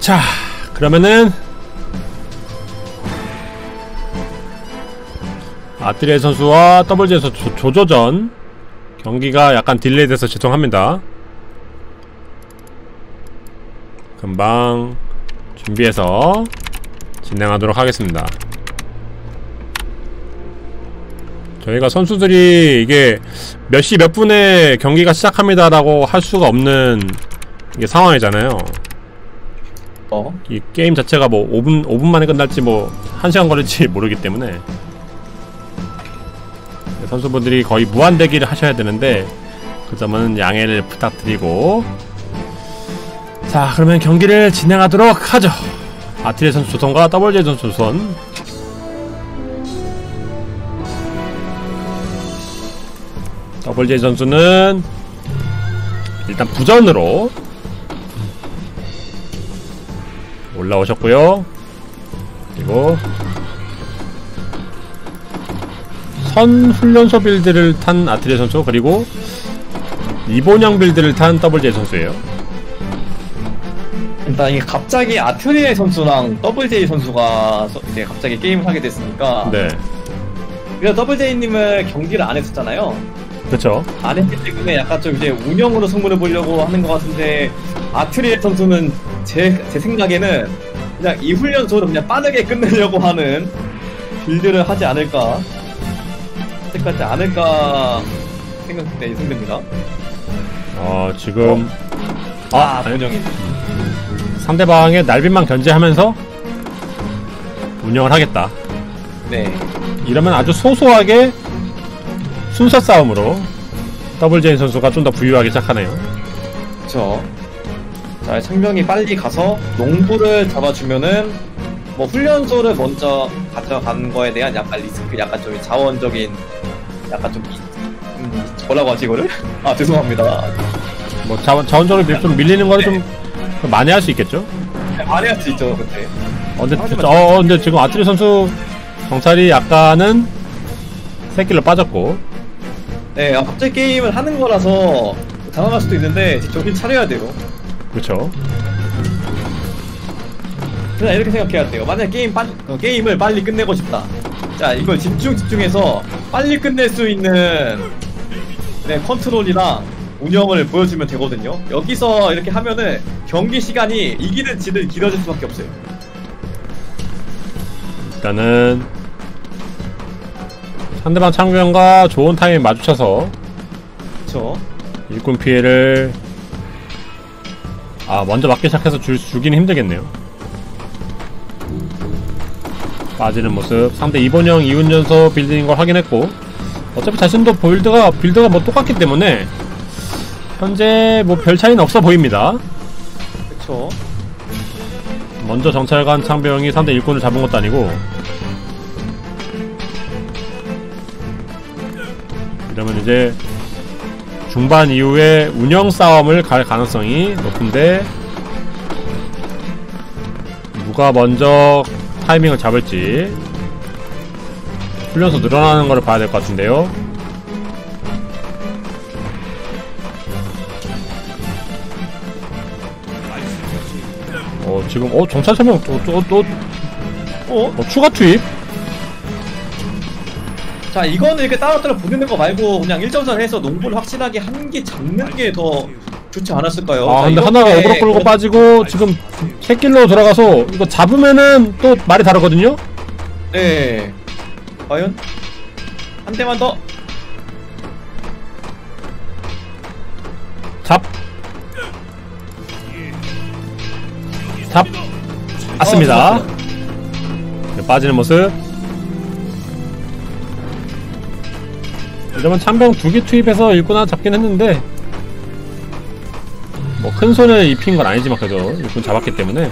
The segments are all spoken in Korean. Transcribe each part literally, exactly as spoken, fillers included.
자, 그러면은 아트리에 선수와 더블제이 선수 조조전 경기가 약간 딜레이돼서 죄송합니다. 금방 준비해서 진행하도록 하겠습니다. 저희가 선수들이 이게 몇 시 몇 분에 경기가 시작합니다 라고 할 수가 없는 이게 상황이잖아요. 어? 이 게임 자체가 뭐 오 분, 오 분 만에 끝날지 뭐 한 시간 걸릴지 모르기 때문에 선수분들이 거의 무한대기를 하셔야 되는데 그 점은 양해를 부탁드리고, 자, 그러면 경기를 진행하도록 하죠. 아트리에 선수 조선과 더블제이 선수 조선. 더블제이 선수는 일단 부전으로 올라오셨고요. 그리고 선 훈련소 빌드를 탄 아트리에 선수, 그리고 이본형 빌드를 탄 더블제이 선수예요. 일단 이게 갑자기 아트리에 선수랑 더블제이 선수가 이제 갑자기 게임을 하게 됐으니까. 네. 그래서 더블제이님은 경기를 안 했었잖아요. 그쵸. 안 했기 때문에 약간 좀 이제 운영으로 승부를 보려고 하는 것 같은데, 아트리에 선수는 제, 제 생각에는 그냥 이 훈련소를 그냥 빠르게 끝내려고 하는 빌드를 하지 않을까, 선택하지 않을까 생각돼 예상됩니다. 어, 지금 어? 아, 본영이 상대방의 날빈만 견제하면서 운영을 하겠다. 네. 이러면 아주 소소하게 순서 싸움으로 더블제이 선수가 좀 더 부유하게 시작하네요. 그쵸. 자, 창병이 빨리 가서 농부를 잡아주면은 뭐 훈련소를 먼저 가져간 거에 대한 약간 리스크, 약간 좀 자원적인, 약간 좀 음, 뭐라고 하지 이거를? 아, 죄송합니다. 뭐 자원, 자원적으로 밀, 좀 밀리는 거를 좀 많이 할 수 있겠죠? 많이 할 수 있죠, 그때. 어, 근데, 어, 근데 지금 아트리 선수 정찰이 약간은 새길로 빠졌고. 네, 아, 갑자기 게임을 하는 거라서 당황할 수도 있는데 정신 차려야 돼요. 그쵸. 그냥 이렇게 생각해야 돼요. 만약에 게임 빨리, 어, 게임을 빨리 끝내고 싶다. 자, 이걸 집중 집중해서 빨리 끝낼 수 있는, 네, 컨트롤이랑 운영을 보여주면 되거든요. 여기서 이렇게 하면은 경기 시간이 이기는 지는 길어질 수밖에 없어요. 일단은 상대방 창병과 좋은 타이밍 마주쳐서 그쵸. 일꾼 피해를 아 먼저 맞기 시작해서 줄, 주기는 힘들겠네요. 빠지는 모습. 상대 이본형 이훈연소 빌드인 걸 확인했고, 어차피 자신도 빌드가 빌드가 뭐 똑같기 때문에 현재 뭐 별 차이는 없어 보입니다. 그쵸. 먼저 정찰관 창병이 상대 일꾼을 잡은 것도 아니고. 이러면 이제 중반 이후에 운영 싸움을 갈 가능성이 높은데, 누가 먼저 타이밍을 잡을지 훈련소 늘어나는 거를 봐야 될 것 같은데요. 어 지금 어 정찰 설명 또 또 또 어? 어 추가 투입? 자, 이거는 이렇게 따로따로 보내는 거 말고 그냥 일점선 해서 농부를 확실하게 한 개 잡는 게 더 좋지 않았을까요? 아, 자, 근데 하나가 이렇게 어그로 끌고 빠지고 지금 새길로 들어가서 이거 잡으면은 또 말이 다르거든요? 네. 과연? 한 대만 더. 잡. 잡. 맞습니다. 어, 네, 빠지는 모습. 이러면 창병 두 개 투입해서 일꾼 하나 잡긴 했는데 뭐 큰 손을 입힌 건 아니지만 그래도 일꾼 잡았기 때문에.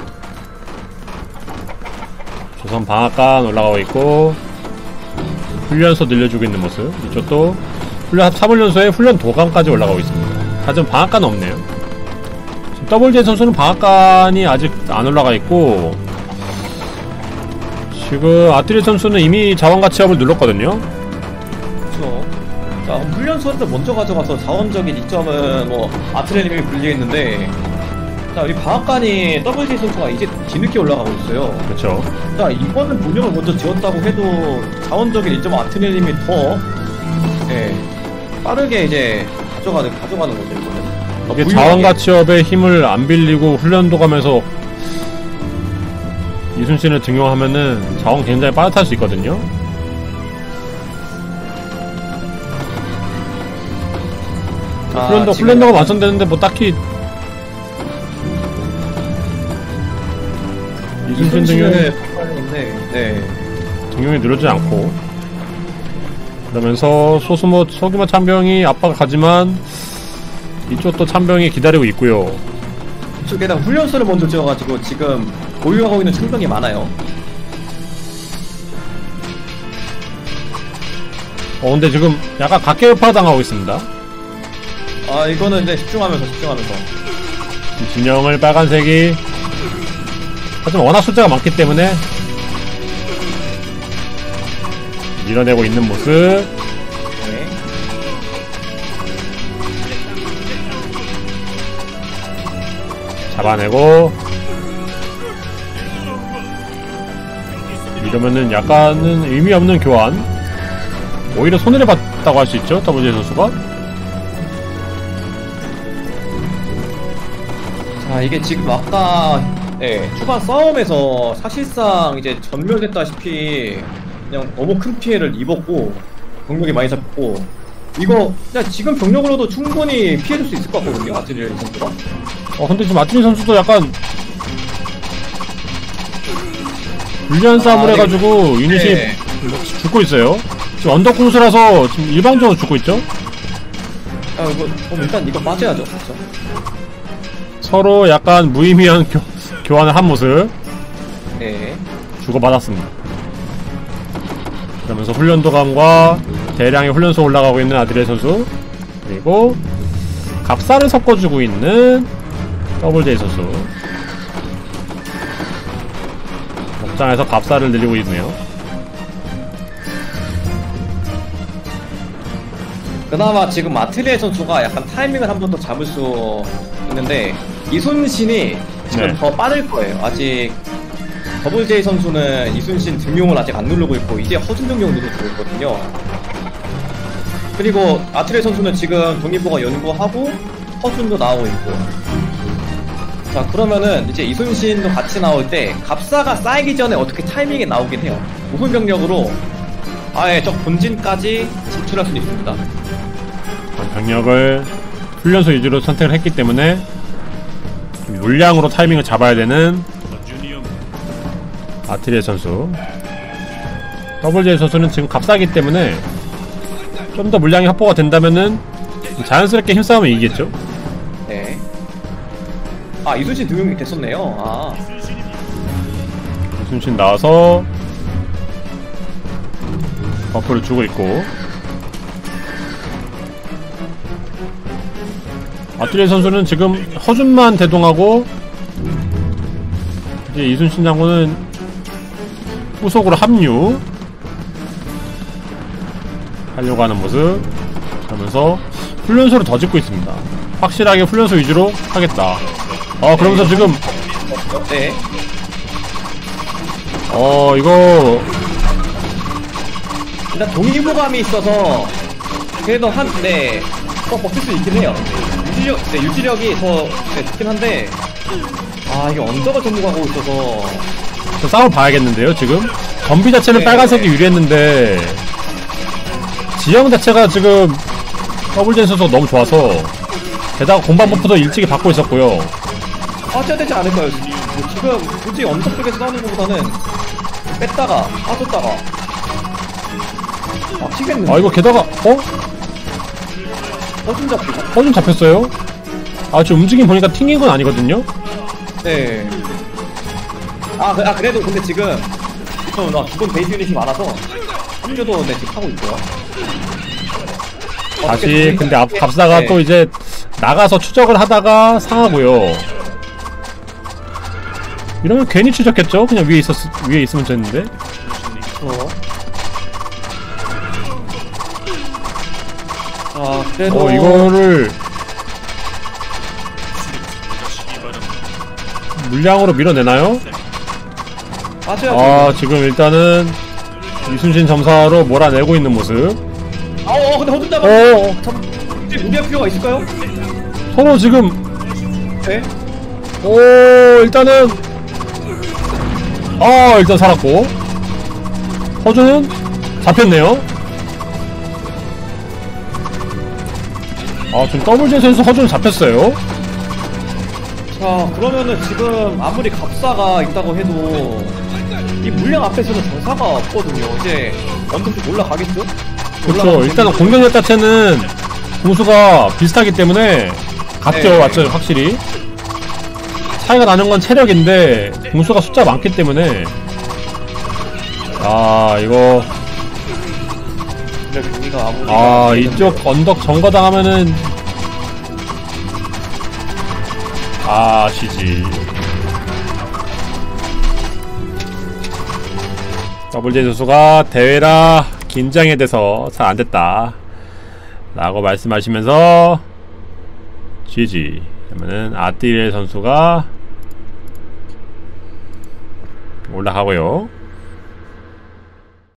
조선 방앗간 올라가고 있고 훈련소 늘려주고 있는 모습. 이쪽도 훈련 사훈련소에 훈련 도감까지 올라가고 있습니다. 하지만 방앗간은 없네요. 지금 더블제이 선수는 방앗간이 아직 안 올라가 있고, 지금 아트리에 선수는 이미 자원가치업을 눌렀거든요. 그렇죠. 자, 훈련소를 먼저 가져가서 자원적인 이점은 뭐 아트레님이 불리겠는데, 자, 우리 방앗간이 더블제이 선수가 이제 뒤늦게 올라가고 있어요. 그렇죠. 자, 이번은 본영을 먼저 지었다고 해도 자원적인 일 점 아트네님이 더, 예, 빠르게 이제 가져가는, 가져가는 거죠, 이거는. 이게 부유하게. 자원가치업의 힘을 안 빌리고 훈련도 가면서 이순신을 등용하면은 자원 굉장히 빠듯할 수 있거든요. 아, 훈련도, 지금 훈련도가 약간- 완성되는데 뭐 딱히 이순신 등용이, 등용인데, 네. 등용이 늘어지지 않고 그러면서 소수모 소규모 참병이 압박을 가지만 이쪽도 참병이 기다리고 있고요. 이쪽에다 훈련소를 먼저 지어가지고 지금 보유하고 있는 참병이 많아요. 어 근데 지금 약간 각계파 당하고 있습니다. 아, 이거는 이제 집중하면서, 집중하면서. 이 진영을 빨간색이 하지만 워낙 숫자가 많기 때문에 밀어내고 있는 모습. 네. 잡아내고 이러면은 약간은 의미 없는 교환, 오히려 손해를 봤다고 할 수 있죠, 더블제이 선수가. 자, 이게 지금 아까, 예, 초반 싸움에서 사실상 이제 전멸됐다시피 그냥 너무 큰 피해를 입었고, 병력이 많이 잡혔고, 이거 그냥 지금 병력으로도 충분히 피해줄 수 있을 것 같거든요, 아트리엘 선수가. 어 근데 지금 아트니 선수도 약간 불리한 싸움을 아, 해가지고 유닛이 네. 죽고 있어요. 지금 언덕 공수라서 지금 일방적으로 죽고 있죠. 아, 이거, 그럼 일단 이거 빠져야죠, 그렇죠? 서로 약간 무의미한 교, 교환을 한 모습 네. 주고받았습니다. 그러면서 훈련도감과 대량의 훈련소 올라가고 있는 아드레 선수, 그리고 갑사를 섞어주고 있는 더블제이 선수. 목장에서 갑사를 늘리고 있네요. 그나마 지금 마트리엘 선수가 약간 타이밍을 한 번 더 잡을 수 있는데, 이순신이 지금 네. 더 빠를 거예요. 아직 더블제이 선수는 이순신 등용을 아직 안 누르고 있고 이제 허준 등용 누르고 있거든요. 그리고 아트리엘 선수는 지금 독립보가 연구하고 허준도 나오고 있고. 자, 그러면은 이제 이순신도 같이 나올 때 갑사가 쌓이기 전에 어떻게 타이밍에 나오긴 해요. 우선 병력으로 아예 저 본진까지 진출할 수 있습니다. 병력을 훈련소 위주로 선택을 했기 때문에 물량으로 타이밍을 잡아야 되는 아트리에 선수. 더블제이 선수는 지금 값싸기 때문에 좀 더 물량이 확보가 된다면은 자연스럽게 힘싸움을 이기겠죠. 네. 아, 이순신 등용이 됐었네요. 아. 이순신 나와서 버프를 주고 있고, 아트리에 선수는 지금 허준만 대동하고 이제 이순신 장군은 후속으로 합류 하려고 하는 모습. 그러면서 훈련소를 더 짓고 있습니다. 확실하게 훈련소 위주로 하겠다. 어 그러면서 지금 네. 어 이거 일단 동의보감이 있어서 그래도 한, 네, 더 버틸 수 있긴 해요. 유지력, 네, 유지력이 더, 네, 좋긴 한데, 아, 이게 언더가 전무하고 있어서. 저 싸움 봐야겠는데요. 지금 전비 자체는 네. 빨간색이 유리했는데 지형 자체가 지금 더블젠 선수가 너무 좋아서, 게다가 공방 버프도 일찍이 받고 있었고요. 빠져야 되지 않을까요? 뭐 지금 굳이 언덕 쪽에서 싸우는 것보다는 뺐다가 빠졌다가 아, 튀겠는데. 아 이거 게다가 어? 허준 잡히고. 허좀 잡혔어요? 아 지금 움직임 보니까 튕긴 건 아니거든요? 네. 아, 그, 아 그래도 근데 지금 지금 나 기본 베이스 유닛이 많아서 합류도 네, 지금 하고 있고요. 다시 근데 앞 갑사가 네. 또 이제 나가서 추적을 하다가 상하고요. 이러면 괜히 추적했죠? 그냥 위에 있었 위에 있으면 됐는데. 어. 아, 그래도 어 이거를 물량으로 밀어내나요? 빠져야죠. 아 지금 일단은 이순신 점사로 몰아내고 있는 모습. 아, 어, 근데 허준 잡아. 어 혹시 무리할 필요가 있을까요? 서로 지금 네. 오 일단은 아 일단 살았고 허준은 잡혔네요. 아 지금 더블젯에서 허준은 잡혔어요. 자, 그러면은 지금 아무리 갑사가 있다고 해도 이 물량 앞에서는 전사가 없거든요. 이제 어느 정도 올라가겠죠? 그렇죠. 일단은 공격력 자체는 공수가 비슷하기 때문에 같죠. 네. 맞죠. 확실히 차이가 나는 건 체력인데 공수가 숫자가 많기 때문에 아 이거 근데 경기가 아무리 아 이쪽 언덕 점거당하면은 아 지지. 더블제이 선수가 대회라 긴장에 대해서 잘 안됐다 라고 말씀하시면서 지지. 그러면은 아띠레 선수가 올라가고요.